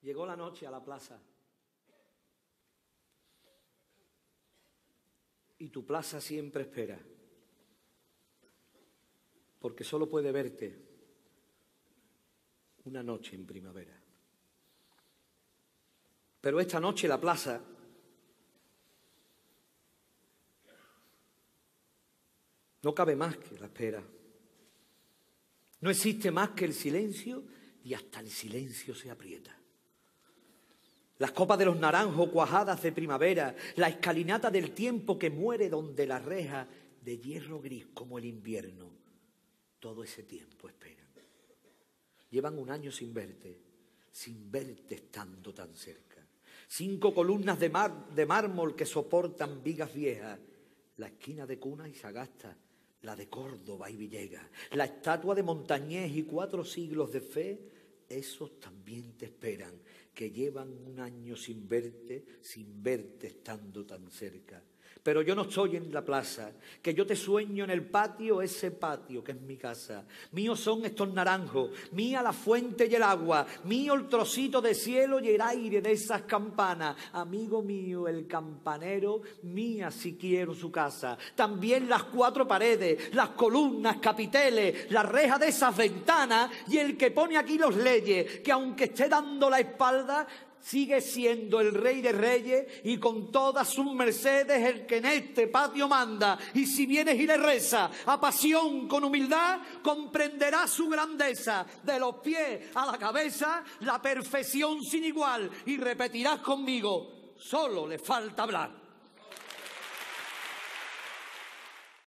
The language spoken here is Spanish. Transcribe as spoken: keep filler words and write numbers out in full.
Llegó la noche a la plaza. Y tu plaza siempre espera, porque solo puede verte una noche en primavera. Pero esta noche la plaza no cabe más que la espera. No existe más que el silencio y hasta el silencio se aprieta. Las copas de los naranjos cuajadas de primavera, la escalinata del tiempo que muere donde las rejas de hierro gris como el invierno, todo ese tiempo esperan. Llevan un año sin verte, sin verte estando tan cerca. Cinco columnas de, mar, de mármol que soportan vigas viejas, la esquina de Cuna y Sagasta, la de Córdoba y Villegas, la estatua de Montañés y cuatro siglos de fe, esos también te esperan, que llevan un año sin verte, sin verte estando tan cerca. Pero yo no estoy en la plaza, que yo te sueño en el patio, ese patio que es mi casa. Míos son estos naranjos, mía la fuente y el agua, mío el trocito de cielo y el aire de esas campanas. Amigo mío, el campanero, mía si quiero su casa. También las cuatro paredes, las columnas, capiteles, la reja de esas ventanas y el que pone aquí los leyes, que aunque esté dando la espalda, sigue siendo el rey de reyes y con todas sus mercedes el que en este patio manda. Y si vienes y le rezas a pasión con humildad, comprenderás su grandeza. De los pies a la cabeza, la perfección sin igual. Y repetirás conmigo, solo le falta hablar.